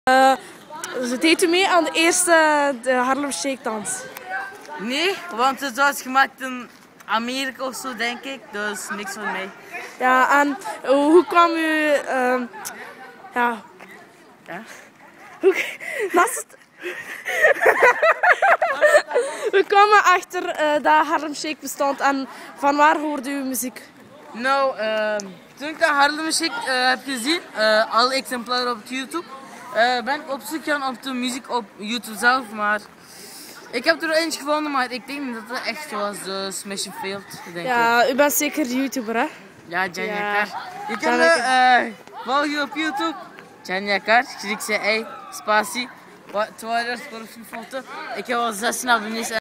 Deed u mee aan de eerste Harlem Shake dans? Nee, want het was gemaakt in Amerika of zo, denk ik. Dus niks van mij. Ja, en hoe kwam u... ja... We kwamen achter dat Harlem Shake bestond en van waar hoorde u muziek? Nou, toen ik de Harlem Shake heb gezien, alle exemplaren op YouTube, ben ik op zoek gaan op de muziek op YouTube zelf, maar ik heb er eentje gevonden, maar ik denk niet dat het echt was, dus mission failed, denk ik. Ja, u bent zeker YouTuber, hè? Ja, Janja Ja. Kar. Je kan me volgen op YouTube. Janja Kar, Griekse spatie, 200 foto. Ik heb al 16 abonnees.